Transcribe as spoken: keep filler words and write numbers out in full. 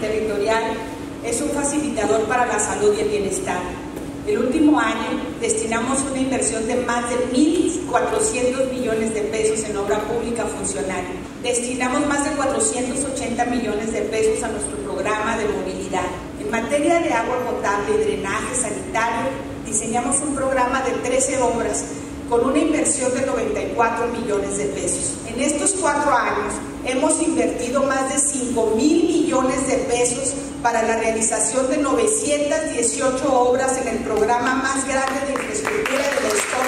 Territorial es un facilitador para la salud y el bienestar. El último año destinamos una inversión de más de mil cuatrocientos millones de pesos en obra pública funcional. Destinamos más de cuatrocientos ochenta millones de pesos a nuestro programa de movilidad. En materia de agua potable y drenaje sanitario, diseñamos un programa de trece obras con una inversión de noventa y cuatro millones de pesos. En estos cuatro años hemos invertido más de cinco mil millones de pesos para la realización de novecientas dieciocho obras en el programa más grande de infraestructura de la historia